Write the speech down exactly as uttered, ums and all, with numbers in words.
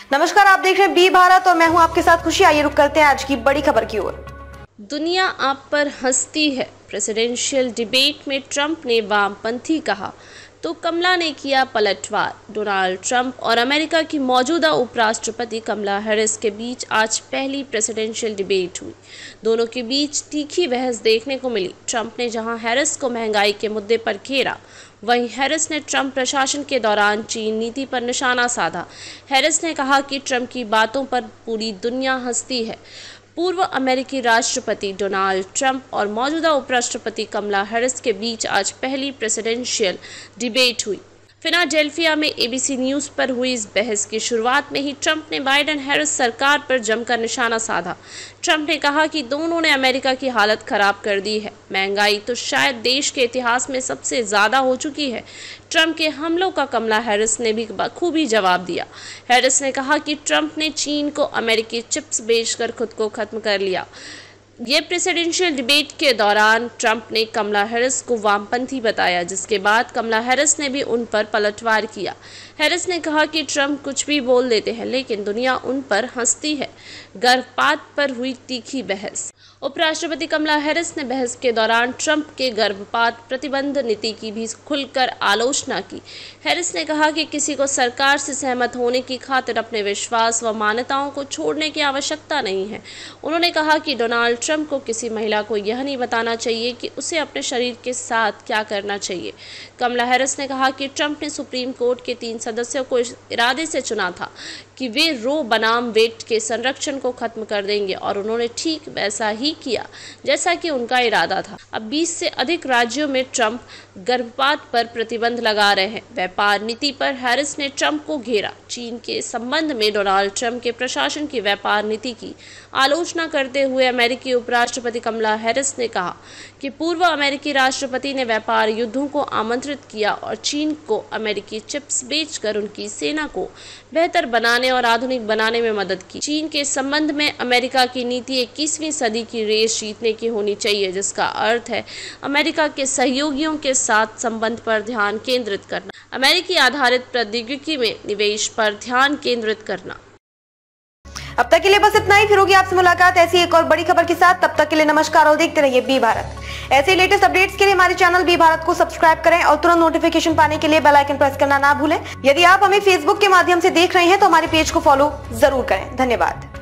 नमस्कार, आप देख रहे हैं बी भारत और मैं हूं आपके साथ खुशी। आइए रुक करते हैं आज की बड़ी खबर की ओर। दुनिया आप पर हंसती है। प्रेसिडेंशियल डिबेट में ट्रंप ने वामपंथी कहा तो कमला ने किया पलटवार। डोनाल्ड ट्रंप और अमेरिका की मौजूदा उपराष्ट्रपति कमला हैरिस के बीच आज पहली प्रेसिडेंशियल डिबेट हुई। दोनों के बीच तीखी बहस देखने को मिली। ट्रंप ने जहां हैरिस को महंगाई के मुद्दे पर घेरा, वहीं हैरिस ने ट्रंप प्रशासन के दौरान चीन नीति पर निशाना साधा। हैरिस ने कहा कि ट्रंप की बातों पर पूरी दुनिया हंसती है। पूर्व अमेरिकी राष्ट्रपति डोनाल्ड ट्रंप और मौजूदा उपराष्ट्रपति कमला हैरिस के बीच आज पहली प्रेसिडेंशियल डिबेट हुई। फिलाडेल्फिया में एबीसी न्यूज़ पर हुई इस बहस की शुरुआत में ही ट्रंप ने बाइडेन हैरिस सरकार पर जमकर निशाना साधा। ट्रंप ने कहा कि दोनों ने अमेरिका की हालत खराब कर दी है। महंगाई तो शायद देश के इतिहास में सबसे ज़्यादा हो चुकी है। ट्रंप के हमलों का कमला हैरिस ने भी बखूबी जवाब दिया। हैरिस ने कहा कि ट्रंप ने चीन को अमेरिकी चिप्स बेचकर खुद को खत्म कर लिया। ये प्रेसिडेंशियल डिबेट के दौरान ट्रंप ने कमला हैरिस को वामपंथी बताया, जिसके बाद कमला हैरिस ने भी उन पर पलटवार किया। हैरिस ने कहा कि ट्रंप कुछ भी बोल देते हैं लेकिन दुनिया उन पर हंसती है। गर्भपात पर हुई तीखी बहस। उपराष्ट्रपति कमला हैरिस ने बहस के दौरान ट्रंप के गर्भपात प्रतिबंध नीति की भी खुलकर आलोचना की। हैरिस ने कहा कि किसी को सरकार से सहमत होने की खातिर अपने विश्वास व मान्यताओं को छोड़ने की आवश्यकता नहीं है। उन्होंने कहा कि डोनाल्ड ट्रंप को किसी महिला को यह नहीं बताना चाहिए कि उसे अपने शरीर के साथ क्या करना चाहिए। कमला हैरिस ने कहा कि ट्रंप ने सुप्रीम कोर्ट के तीन सदस्यों को इस इरादे से चुना था कि वे रो बनाम वेड के संरक्षण को खत्म कर देंगे और उन्होंने ठीक वैसा ही किया जैसा कि उनका इरादा था। अब बीस से अधिक राज्यों में ट्रंप गर्भपात पर प्रतिबंध लगा रहे हैं। व्यापार नीति पर हैरिस ने ट्रंप को घेरा। चीन के संबंध में डोनाल्ड ट्रंप के प्रशासन की व्यापार नीति की आलोचना करते हुए अमेरिकी उपराष्ट्रपति कमला हैरिस ने कहा कि पूर्व अमेरिकी राष्ट्रपति ने व्यापार युद्धों को आमंत्रित किया और चीन को अमेरिकी चिप्स बेचकर उनकी सेना को बेहतर बनाने और आधुनिक बनाने में मदद की। चीन के संबंध में अमेरिका की नीति इक्कीसवीं सदी की रेस जीतने की होनी चाहिए, जिसका अर्थ है अमेरिका के सहयोगियों के साथ संबंध पर ध्यान केंद्रित करना, अमेरिकी आधारित प्रौद्योगिकी में निवेश पर ध्यान केंद्रित करना। अब तक के लिए बस इतना ही। फिर होगी आपसे मुलाकात ऐसी एक और बड़ी खबर के साथ। तब तक के लिए नमस्कार और देखते रहिए बी भारत। ऐसे लेटेस्ट अपडेट्स के लिए हमारे चैनल बी भारत को सब्सक्राइब करें और तुरंत नोटिफिकेशन पाने के लिए बेल आइकन प्रेस करना ना भूलें। यदि आप हमें फेसबुक के माध्यम से देख रहे हैं तो हमारे पेज को फॉलो जरूर करें। धन्यवाद।